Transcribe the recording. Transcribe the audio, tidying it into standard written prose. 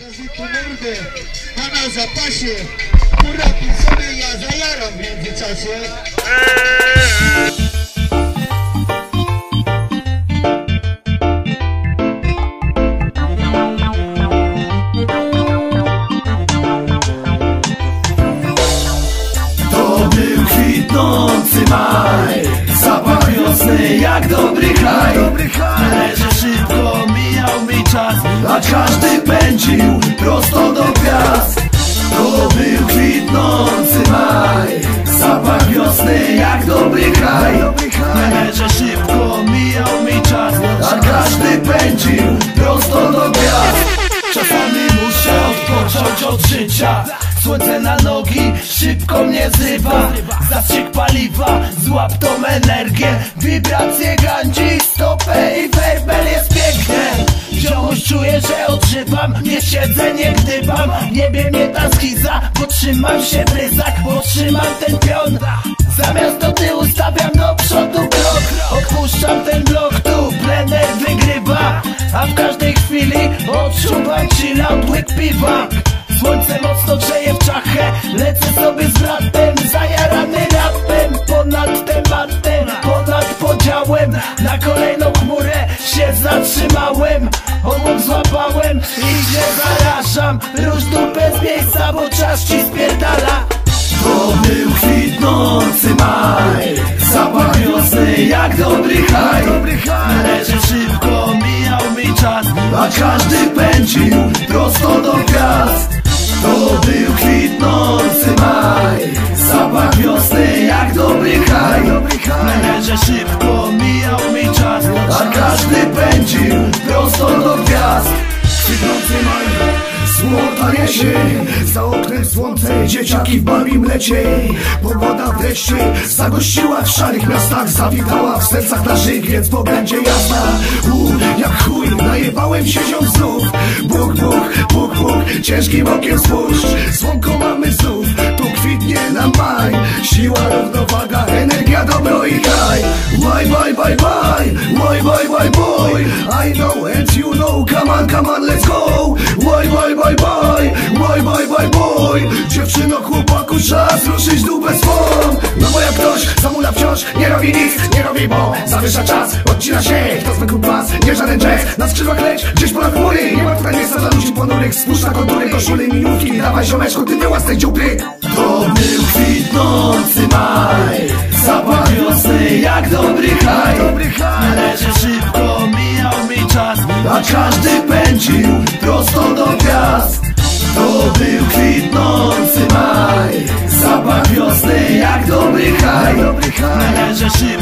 Kazyku mordę, ma na zapasie. Urapił sobie, ja zajaram w międzyczasie. To był kwitnący maj, zapach wiosny jak dobry kraj. Leży szybko, mijał mi czas, a każdy pędził prosto do gwiazd. To był kwitnący maj, zapach wiosny jak dobry kraj. Leży szybko, mijał mi czas, a każdy pędził prosto do gwiazd. Czasami muszę odpocząć od życia. Słońce na nogi szybko mnie zrywa. Zastrzyk paliwa, złap tą energię. Wibracje gandzi, stopę i werbel jest piękne. Wciąż czuję, że odżywam, nie siedzę, nie gdybam. Niebie mnie ta schiza, bo trzymam się w ryzach, bo trzymam ten pion. Zamiast do tyłu stawiam do przodu krok. Odpuszczam ten blok, tu plener wygrywa. A w każdej chwili odczuwam chillout, łyk piwa. Słońce mocno grzeje w czachę, lecę sobie z bratem, zajarany rapem. Ponad tematem, ponad podziałem, na kolejną chmurę się zatrzymałem. Obok złapałem i się zarażam, rusz dupę z miejsca, bo czas ci spierdala. To był kwitnący maj, zapach wiosny jak dobry kraj. Leży szybko, mijał mi czas, a każdy pędził prosto do gwiazd. To był kwitnący maj, zapach wiosny jak dobry kraj. Leży szybko, mijał mi czas, a każdy pędził prosto do gwiazd. Kwitnący maj, złota jesień, za oknem słońce, dzieciaki w babim lecie. Pogoda wreszcie zagościła w szarych miastach, zawitała w sercach naszych, więc bo będzie jasna. Jak chuj, najebałem się ziom znów. Buk, buk, buk, buk, ciężkim okiem spójrz. Słonko mamy znów, tu kwitnie nam maj. Siła, równowaga, energia, dobro i kraj. Why, why, why, why, why, why, why, boy. I know and you know, come on, let's go. Why, why, why, why, why, why, why, boy. Dziewczyno, chłopaku, czas ruszyć dupę swą. No bo jak ktoś zamula wciąż, nie robi nic, nie robi, bo zawyża czas, odcina się, kto zwykły pas, nie żaden jazz. Na skrzydłach leć, gdzieś ponad chmury. Nie ma tutaj miejsca dla ludzi ponurych. Spójrz na kontury, koszuli, minówki. Dawaj ziomeczku, ty była z tej dziupy. To był kwitnący maj, zapach wiosny jak dobry kraj. Leży szybko, mijał mi czas, a każdy pędził prosto do gwiazd. To był kwitnący maj, zapach wiosny jak dobry kraj. Leży szybko.